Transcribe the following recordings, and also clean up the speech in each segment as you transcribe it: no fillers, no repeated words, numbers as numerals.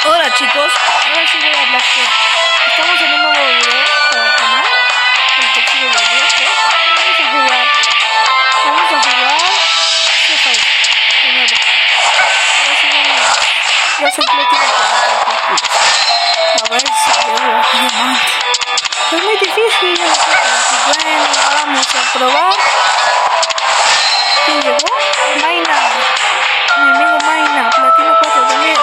Hola chicos, ahora sí voy a hablar que estamos en un nuevo video para el canal, el próximo video que vamos a jugar Free Fire, de nuevo. Ahora sí yo soy Platino a ver si llego a diamante. Es muy difícil, bueno, vamos a probar. ¿Quién llegó? Maina, mi amigo Maina, Platino 4 también.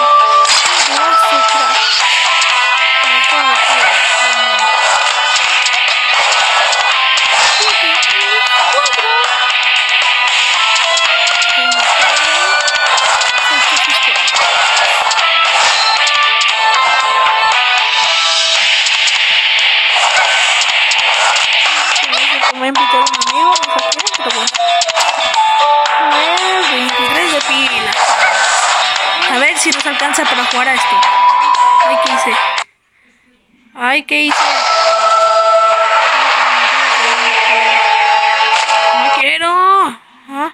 Me ha invitado un amigo, no sé quién, pero bueno. A ver, 23 de pila. A ver si nos alcanza para jugar a esto. Ay, ¿qué hice? Ay, ¿qué hice? No quiero. ¿Ah?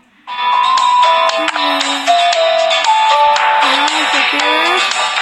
¿Qué quieres?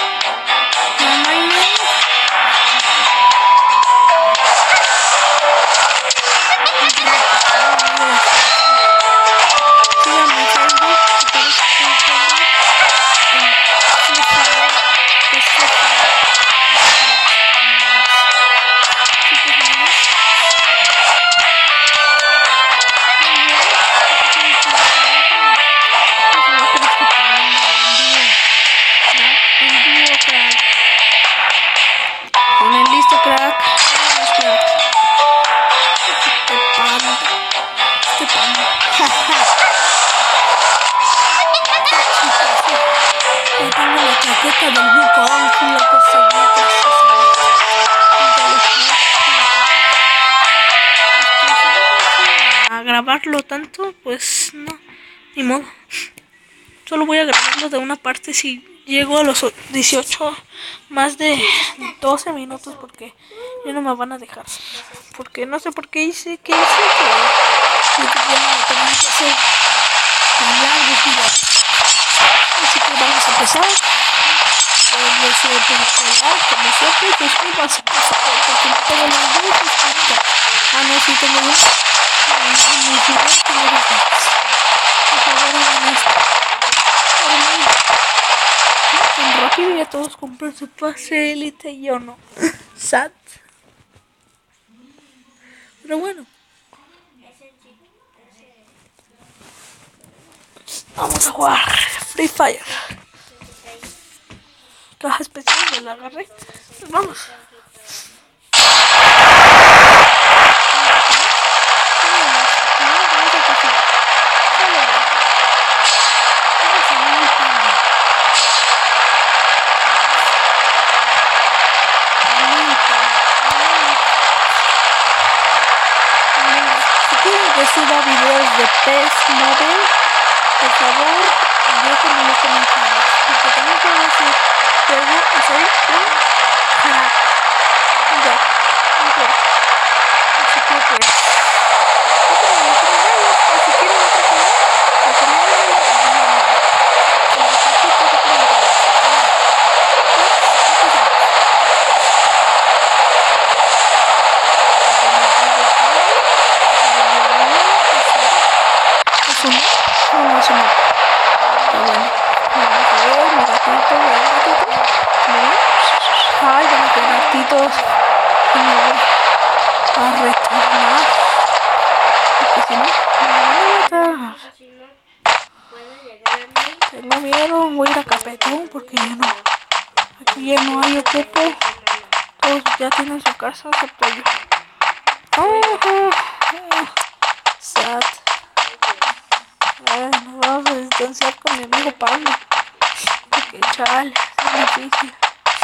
Listo, crack. Este pan. Yo tengo la chaqueta del Wukong y la conseguí. A grabarlo tanto, pues no, ni modo. Solo voy a grabarlo de una parte si llego a los 18, más de 12 minutos, porque ya no me van a dejar. Porque no sé por qué hice, que ya no me tenía que hacer tan largo, tío. Así que vamos a empezar. Yo soy el como siempre, disculpas, porque no tengo los dedos. No, sí tengo los dedos. Por favor, hagan esto. Tan rápido, ya todos compran su pase élite y yo no. Sad. Pero bueno. Vamos a jugar Free Fire. Caja especial, me la agarré. Pues vamos. Suba videos de PES Mobile, por favor, déjenme en los comentarios, porque también quiero decir que soy un crack. Ya, así que pues, déjenme en los comentarios, o si quieren otro canal, recomiéndenme ay, bueno, que ratitos me voy a retornar, porque si no, me van a matar. Tengo miedo, voy a ir a Capetón, porque ya no, aquí ya no hay ocupo, todos ya tienen su casa, excepto yo. Sad. Nos vamos a distanciar con mi amigo Pablo, porque chale, es difícil.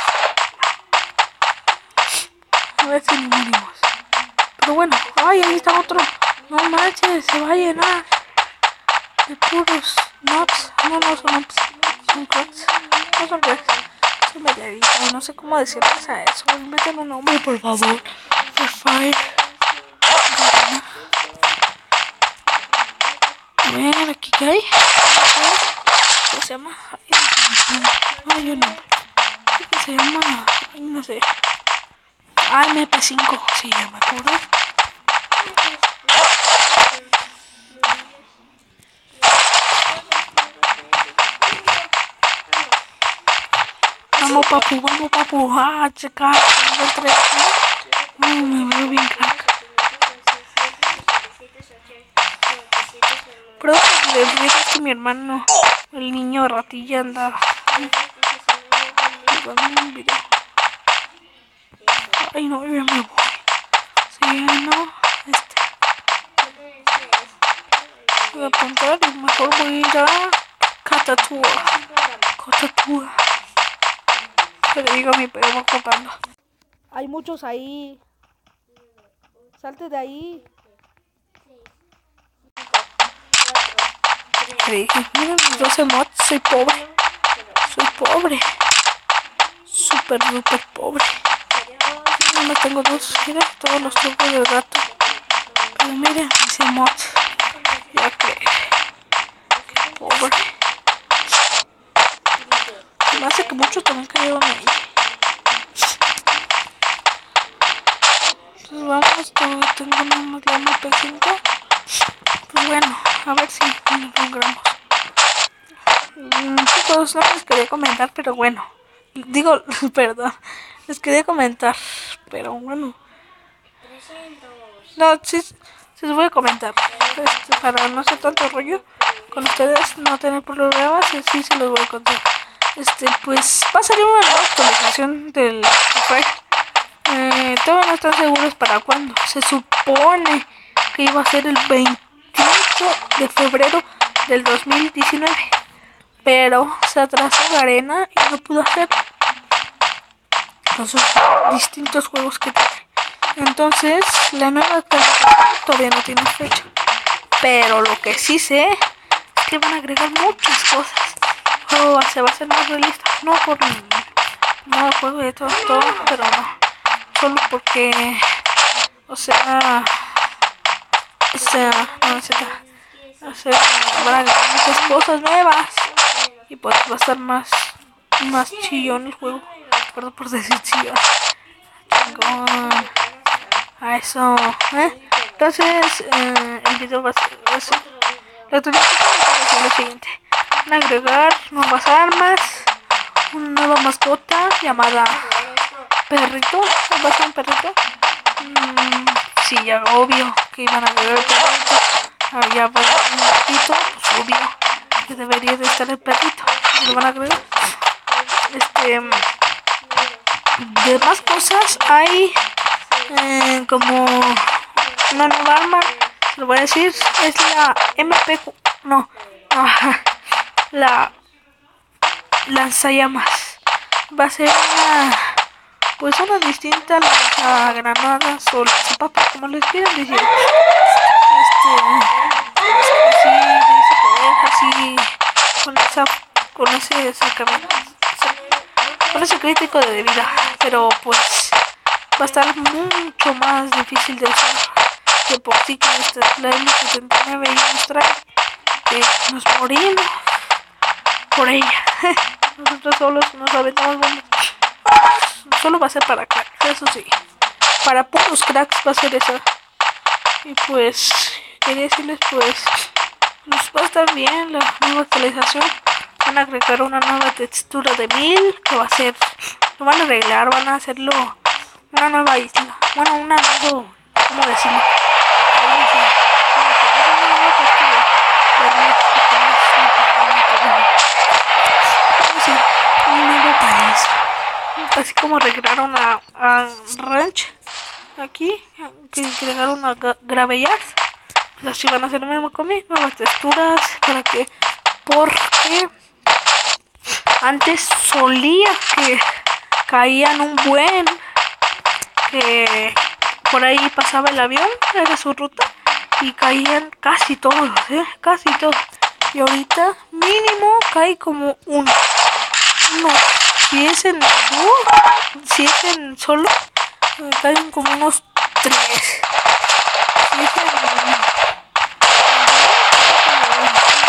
A ver si nos venimos. Pero bueno, ay, ahí está otro. No manches, se va a llenar de puros nobs. No son nobs, son cracks. No son cracks, son mediaditos. No sé cómo decirles a eso. Meten un nombre, por favor. Free Fire. A ver, aquí qué hay. ¿Qué se llama? Ay, yo no. se llama? No sé. MP5, sí, ya me acuerdo. Vamos papu, checa, me entré aquí. Me veo bien crack. Pero les digo que mi hermano, el niño ratilla, anda jugando un video. Ay no, ya me voy. Sí, no, voy a apuntar y mejor voy a ir a Catatua. Que le digo a mi perro copando. Hay muchos ahí. Salte de ahí. Le dije, miren mis 12 mods, soy pobre. Súper pobre. No me tengo dos, mira, todos los trucos del gato. Pero miren, mis mods. Ya que pobre. Me hace que muchos también cayeron ahí. Pues vamos, tengo una MP5. Pues bueno, a ver si nos logramos. Chicos, no les quería comentar, pero bueno. Digo, perdón. Les quería comentar, pero bueno. No, sí les voy a comentar. Para no hacer tanto rollo con ustedes, no tener problemas, sí se los voy a contar. Pues va a salir una nueva actualización del Free Fire. Todavía no están seguros para cuándo. Se supone que iba a ser el 28 de febrero del 2019. Pero se atrasó la arena y no pudo hacer con sus distintos juegos que tiene. Entonces, la nueva actualización todavía no tiene fecha. Pero lo que sí sé es que van a agregar muchas cosas. Se va a hacer más realista. No por no juego de todo, pero no. Solo porque, no van a agregar muchas cosas nuevas. Y pues va a estar más chillón el juego. Perdón por decir chillón. Chingón. A eso, Entonces, el video va a ser eso. La actualización va a ser lo siguiente. Van a agregar nuevas armas, una nueva mascota llamada Perrito. ¿Va a ser un perrito? Sí, ya obvio que iban a agregar el perrito. Ya va a ser un gatito, pues obvio que debería de estar el perrito. Lo van a agregar. De más cosas hay como una nueva arma. Se lo voy a decir, es la MP. La lanzallamas. Va a ser una distinta lanzagranadas o lanzapapas, como les quieran decir. Así con ese crítico de vida, pero pues va a estar mucho más difícil de usar que por sí que la M79 ya nos trae que nos morimos por ella. Nosotros solos nos aventamos bombas. Solo va a ser para cracks, eso sí, para puros cracks va a ser eso. Y pues quería decirles pues va a estar bien la nueva actualización. Van a agregar una nueva textura de 1000 que va a ser, lo van a arreglar, van a hacerlo una nueva isla. Bueno, una nueva, ¿cómo decirlo? Un nuevo país. Así como arreglaron a Ranch aquí, que agregaron a Gravellas. Pues así van a hacer lo mismo conmigo, nuevas texturas porque antes solía que caían un buen, que por ahí pasaba el avión, era su ruta, y caían casi todos, casi todos. Y ahorita mínimo cae como uno. Si es en solo, caen como unos 3. Si es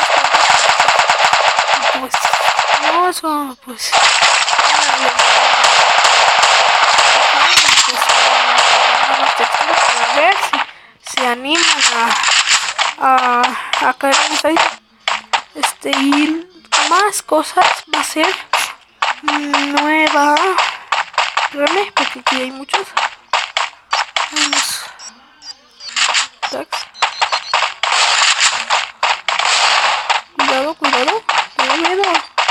pues no, eso pues ahí. Y más cosas va a ser nueva. Espérame, porque aquí hay muchos. Vamos. Tax. Cuidado, cuidado. Tengo miedo.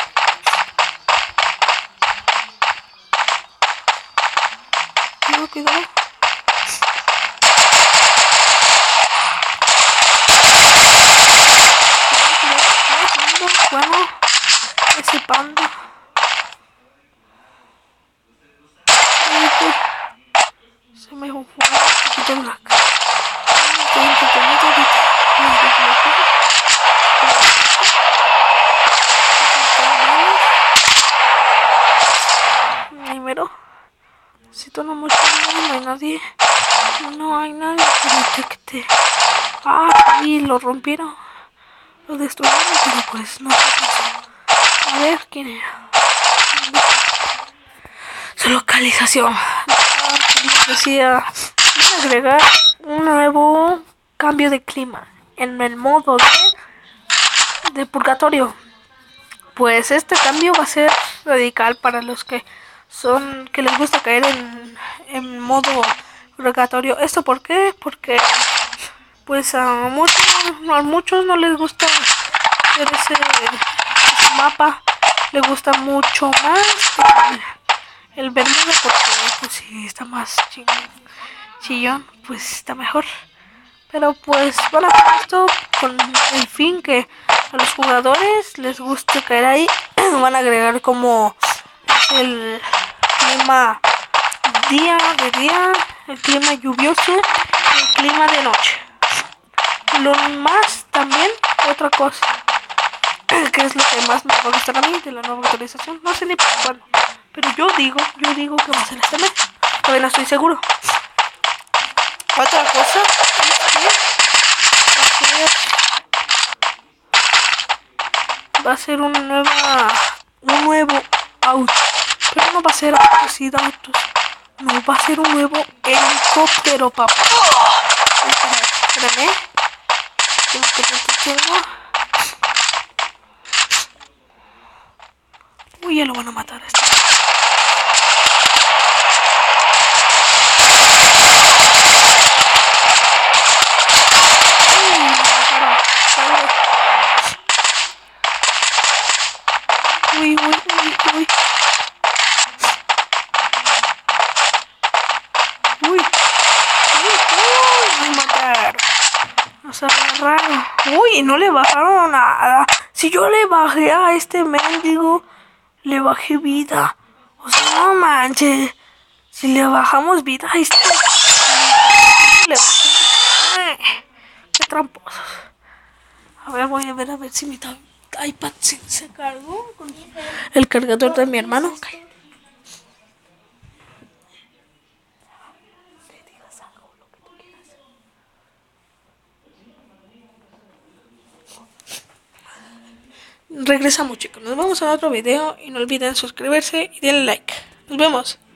Cuidado, cuidado. Bueno, ese panda. Se me fue un poquito la cara. Estoy entretenido ahorita. Primero, necesito una mochila, no hay nadie. No hay nadie que detecte. Ah, sí, lo rompieron. Lo destruyeron, pero pues no sé qué pasó. A ver quién era. Su localización. Decía, voy a agregar un nuevo cambio de clima en el modo de purgatorio. Pues este cambio va a ser radical para los que les gusta caer en modo purgatorio. ¿Esto por qué? Porque pues a muchos no les gusta hacer ese mapa. Les gusta mucho más el Bermuda, porque pues si está más chillón, pues está mejor. Pero pues van a hacer esto con el fin que a los jugadores les guste caer ahí. Van a agregar como el clima de día, el clima lluvioso y el clima de noche. Lo más también, otra cosa, que es lo que más me va a gustar a mí de la nueva actualización. No sé ni por cuándo, pero yo digo que va a ser este mes. Todavía no estoy seguro. Otra cosa va a ser un nuevo auto. Pero no va a ser así de autos. No, va a ser un nuevo helicóptero, papá. Espérame. Tengo. Uy, ya lo van a matar a este. Uy. Me mataron. O sea, raro. Uy, no le bajaron nada. Si yo le bajé a este mendigo, le bajé vida. O sea, no manches. Si le bajamos vida a este, le bajé. Qué tramposos. A ver, voy a ver si mi iPad se cargó con el cargador de mi hermano. Regresamos, chicos. Nos vemos en otro video y no olviden suscribirse y denle like. Nos vemos.